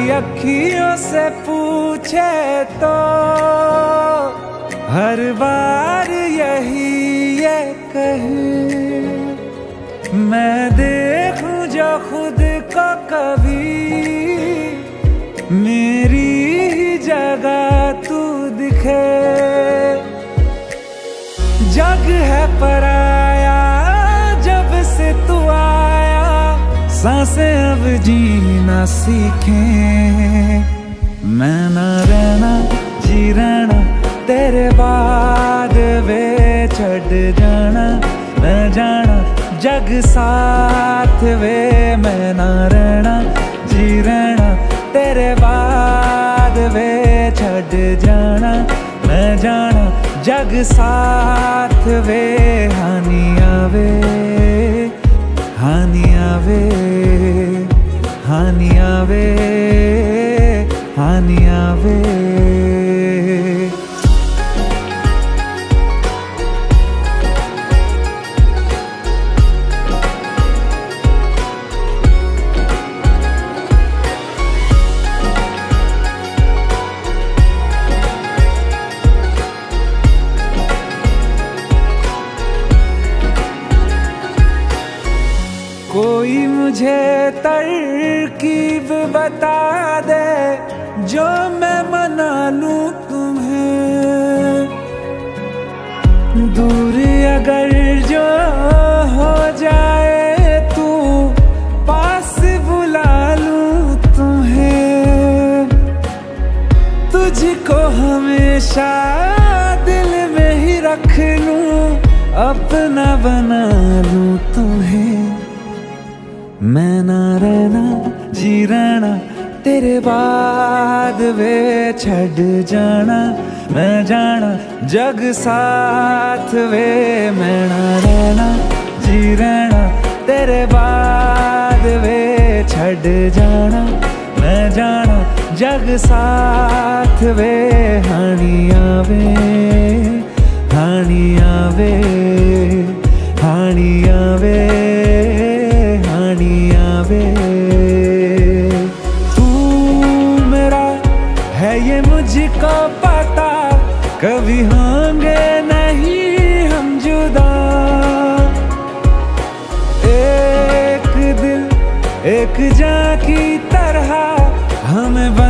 अखियों से पूछे तो हर बार यही ये कहे, मैं देखूं जो खुद को कभी, मेरी ही जगह तू दिखे। जग है पराया जब से तू आया, सांसें अब जीना सीखे। मैं ना रहना जी रहना तेरे बाद वे छड़ जाना, मैं जाना जग साथ वे। मैं ना रहना जी रहना तेरे बाद वे छड़ जाना, मैं जाना जग साथ वे। हानि आवे हानि आवे हानि आवे हानि आवे। कोई मुझे तरकीब बता दे जो मैं मना लूं तुम्हें। दूर अगर जो हो जाए तू, पास बुला लूं तुम्हें। तुझको हमेशा दिल में ही रख लूं, अपना बना लूं तुम्हें। मैं ना रहना जी रहना तेरे बाद वे छड़ जाना, मैं जाना जग साथ वे। मैं ना रहना जी रहना तेरे बाद वे छड़ जाना, मैं जाना जग साथ वे। हानि आवे हानि आवे हानि आवे हानि आवे। तू मेरा है ये मुझको पता, कभी होंगे नहीं हम जुदा। एक दिल एक जान की तरह हमें